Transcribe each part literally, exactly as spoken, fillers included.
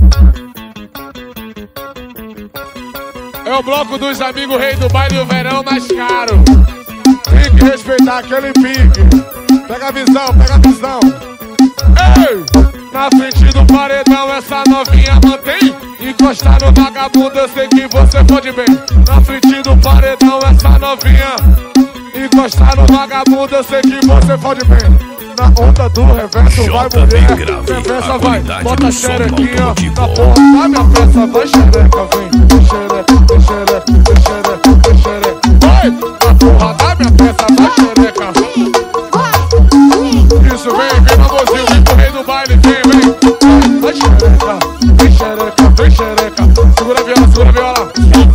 É o bloco dos amigos rei do baile do verão mais caro. Tem que respeitar aquele pique. Pega a visão, pega a visão. Ei! Na frente do paredão essa novinha mantém. Encostar no vagabundo eu sei que você pode bem. Na frente do paredão essa novinha. Encostar no vagabundo eu sei que você pode bem. Na onda do reverso vai mulher, reversa vai, bota a xerequinha na porra da minha peça, vai xereca, vem, vem xereca, vem xereca, vem xereca, vem xereca, vai, na porra da minha peça, vai xereca. Isso, vem, vem amorzinho, vem pro rei do baile, vem, vem, vai xereca, vem xereca, vem xereca, segura a viola, segura a viola.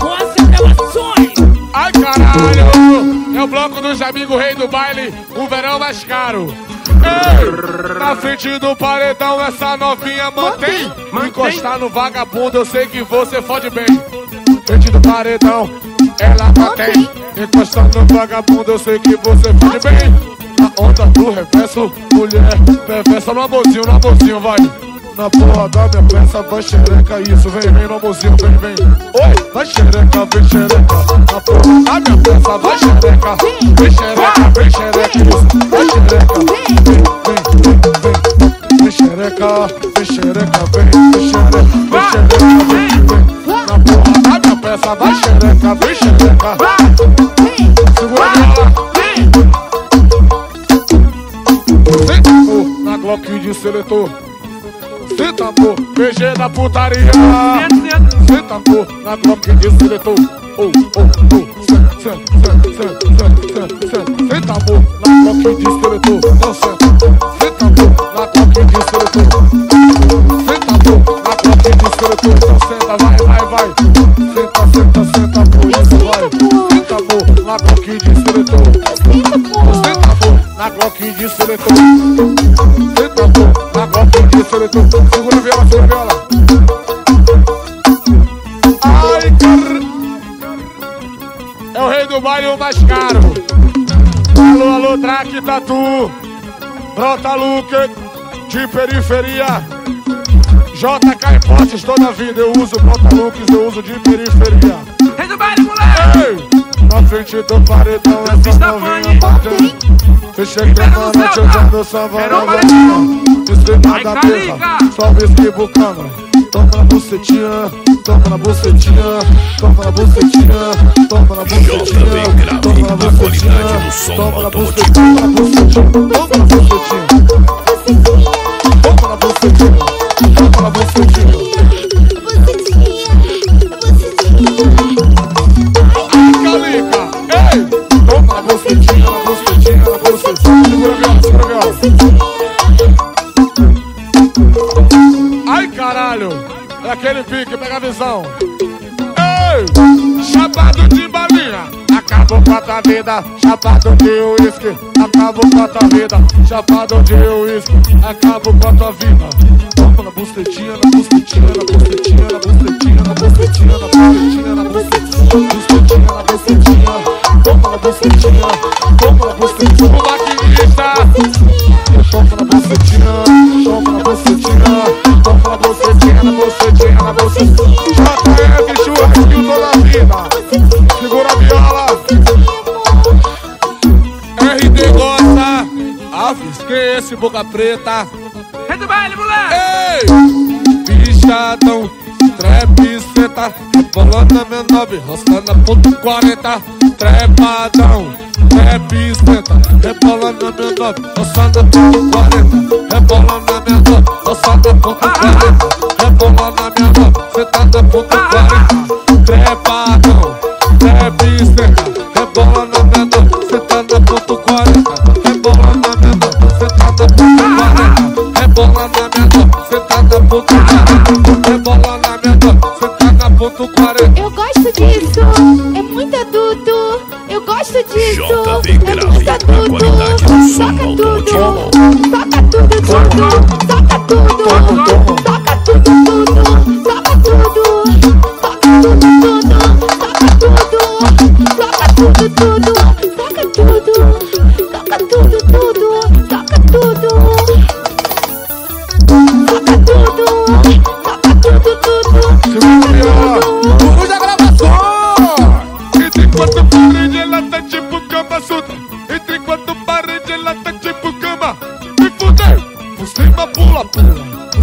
Ai caralho, é o bloco dos amigos rei do baile, o verão mais caro. Ei, na frente do paredão essa novinha mantém. Encostar no vagabundo eu sei que você fode bem. Frente do paredão ela mantém. Encostando no vagabundo eu sei que você fode bem. Na onda do reverso, mulher perversa no amorzinho, no amorzinho vai. Na porra da minha peça vai xereca, isso, vem, vem no amorzinho, vem, vem. Oi, vai xereca, vem xereca. Na porra da minha peça vai xereca. Vem xereca, vem xereca, isso, vai xereca. Vem, vem, vem, vem. Vem xereca, vem xereca, vem, vem xereca. Vem xereca, vem, vem. Na porra da minha peça vai xereca, vem xereca. Segura a viola. Sentou na Glock de seletor. Senta amor, P G da putaria. Senta amor, na Glock de seletor. Oh, oh, oh, senta, senta, senta, senta, senta. Senta amor, na Glock de seletor. Não senta. Senta amor, na Glock de seletor. Senta amor, na Glock de seletor. Não senta, vai, vai, vai. Senta, senta, senta, por isso vai. Senta amor, na Glock de seletor. Senta amor, na Glock de seletor. Senta amor, na Glock de seletor. Segura a viola, segura a viola. Ai, car... É o rei do baile, o mais caro. Alô, alô, Traque Tatu. Brota Luke, de periferia. J K e Postes toda a vida. Eu uso Brota Lucas, eu uso de periferia. Rei do baile, moleque! Ei! Na frente do paredão, essa novinha batendo. Fechei tremando, jogando samba na galinha. Estrela da pesa, só whisky bucana. Toma na bucetinha, toma na bucetinha, toma na bucetinha, toma na bucetinha, toma na bucetinha, toma na bucetinha, toma na bucetinha, toma na bucetinha, toma na bucetinha, toma na bucetinha. Ai, Calica, ei, toma na bucetinha, na bucetinha, na bucetinha, segura a viola, segura a viola. Ai caralho, é aquele pique, pega a visão. Ei, chapado de balinha, acabou com a tua vida. Chapado de uísque, acabou com a tua vida. Chapado de uísque, acabou com a tua vida. Toma na bucetinha, na bucetinha, na bucetinha, na bucetinha, na bucetinha, na bucetinha, na bucetinha, bucetinha, na bucetinha. Toma na bucetinha, toma na bucetinha. O maquinista, toma na bucetinha, toma na bucetinha. Toma na bucetinha, na bucetinha, na bucetinha. J F churrasquinho toda a vida. Segura a viola. R D gosta. Alves, que esse boca preta. Rei do baile, moleque! Ei! Bichadão, trap seta. Rebolando a minha nove, roçando a ponto quarenta. Trepadão, trap seta. Rebolando a minha nove, roçando a ponto quarenta. Rebolando a minha nove, roçando a ponto quarenta. Rebolando a minha nove, sentando a ponto quarenta. Trepadão, trap seta. Rebolando a minha nove, sentando a ponto quarenta. Rebolando a minha nove, sentando a ponto quarenta. Rebolando a minha nove, sentando a ponto quarenta. Rebolando a minha nove, sentando a ponto quarenta. Eu gosto disso, é muito adulto. Eu gosto disso, J V é Grave, muito a adulto. qualidade do som Toca tudo, automotivo. toca tudo, tudo. Toca tudo, toca tudo, tudo. Toca tudo, toca tudo, tudo. Toca tudo, tudo. Toca tudo, toca tudo, tudo. Toca tudo, toca tudo, tudo. Toca tudo, toca tudo,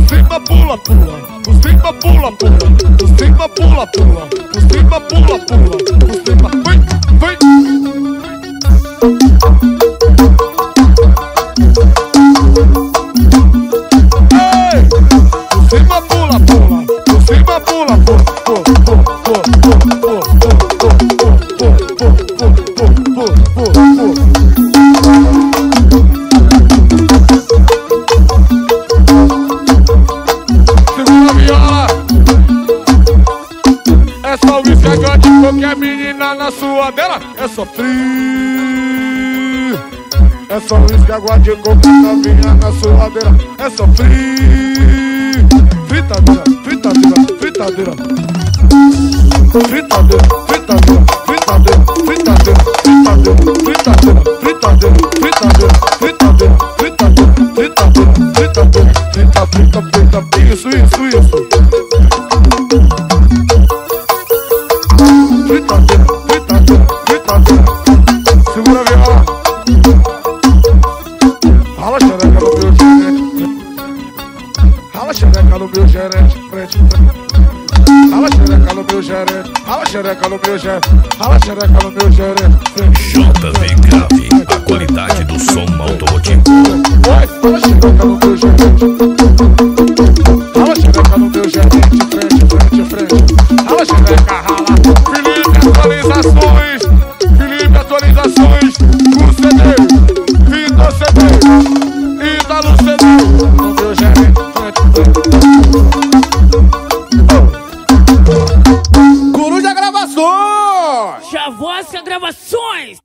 cima pula, pula, por cima pula, pula, por cima pula, pula, por cima pula, pula, por cima, vem, vem. Ei, por cima pula, pula, por cima pula, pula, pula, pula, pula, pula, pula, pula, pula. É só o escagão de qualquer menina na sua dela. É só frio. É só o escagão de qualquer novinha na sua dela. É só frio. Fritadeira, fritadeira, fritadeira. Fritadeira, fritadeira, fritadeira, fritadeira, fritadeira, fritadeira, fritadeira, fritadeira, fritadeira, fritadeira, fritadeira, fritadeira, frita, frita, frita, isso, isso, isso. Fritadeira, fritadeira, fritadeira. Segura a viola. Rala a xereca no meu gerente. Rala a xereca no meu gerente. Frente, frente. Rala a xereca no meu gerente. Rala a xereca no meu gerente. Rala a xereca no meu gerente. J V Grave, a qualidade do som automotivo. Oi, rala a xereca no meu gerente. Rala a xereca no meu gerente. Frente, frente, frente. Rala a xereca, rala. Atualizações, Felipe, atualizações, o C D, Vitor C D, Ítalo C D, no meu gerente, Coruja Gravações, Chavosca Gravações.